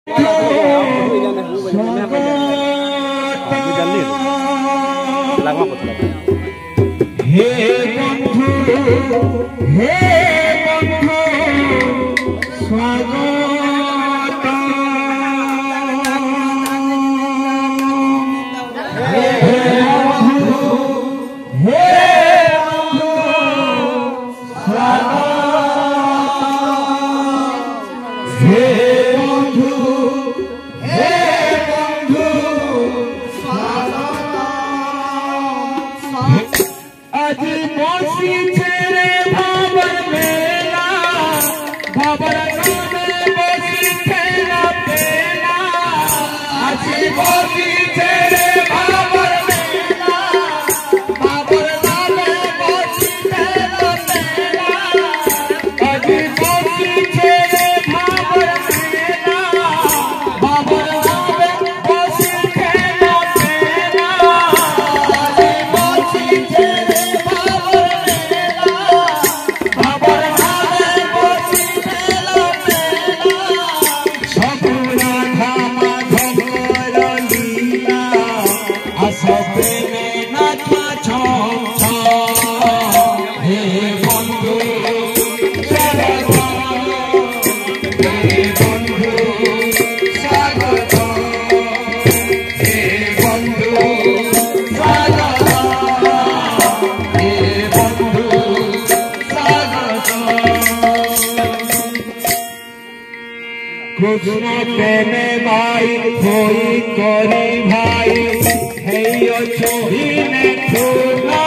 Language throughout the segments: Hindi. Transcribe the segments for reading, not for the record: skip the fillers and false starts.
कृष्ण प्रेमे भाई होई करी भाई हेयो छोहिने फूला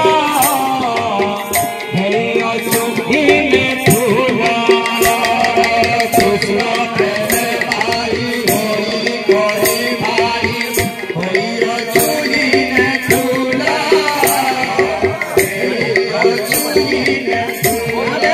हेयो छोहिने फूला कृष्ण प्रेमे भाई होई करी भाई हेयो छोहिने फूला हेयो छोहिने फूला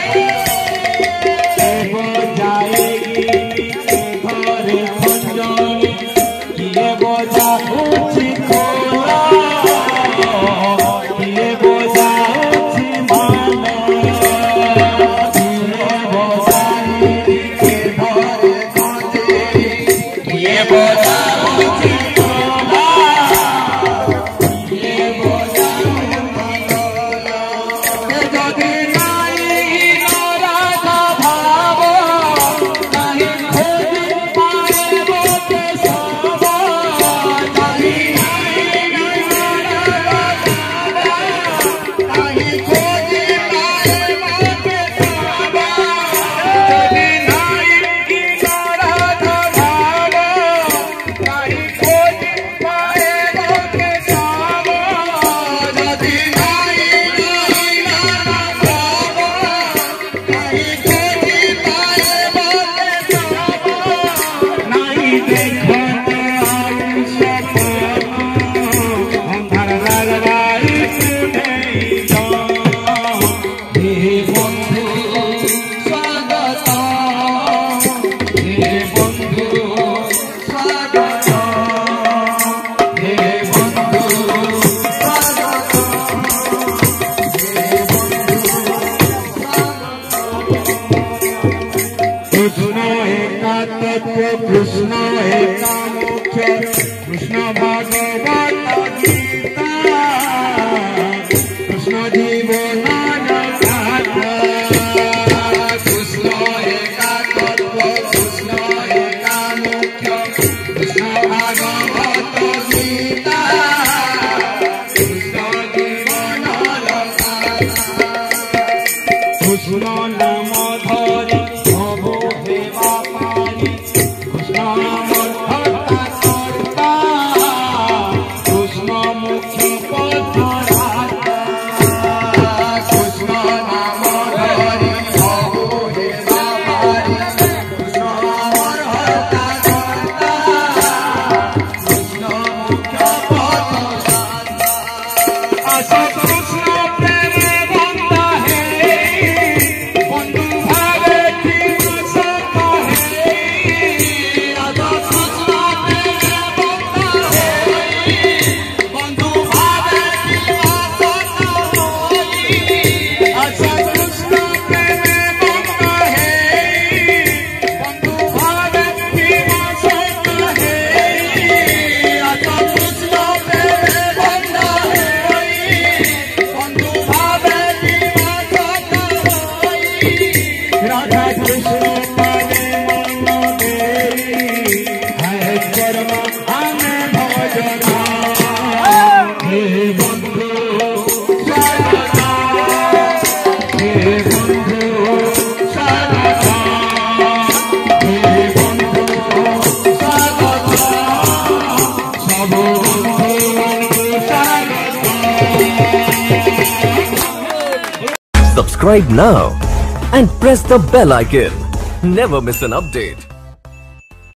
कृष्ण एका मुख्य कृष्ण भागवत गीता कृष्ण जीवनान गाथा कृष्ण एका तत्व कृष्ण एका मुख्य कृष्ण भागवत गीता कृष्ण जीवनान गाथा कृष्ण नाम धरि प्रभु देवा पारी राधा कृष्ण पाने मन देई है कर्म हमें भजना हे बंधु सदा हे बंधु सदा हे बंधु सदा सब बंधु सदा। Subscribe now and press the bell icon. Never miss an update.